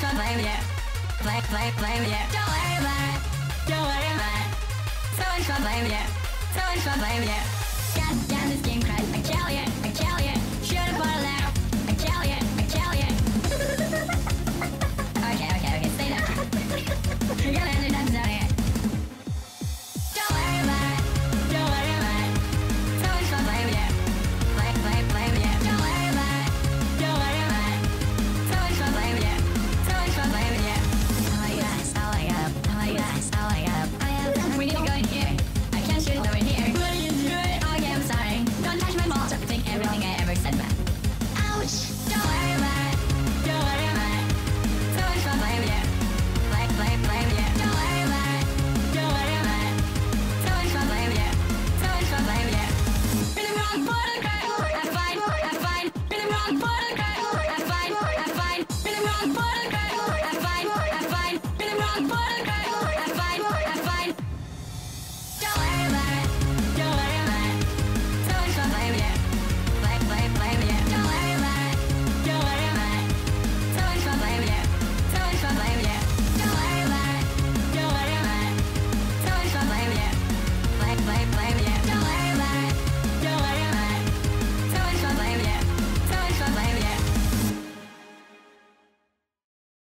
wanna play with you. Play with you. Don't worry about it. Don't worry about it. So much fun playing with you. So much fun playing with you. Got this game crash.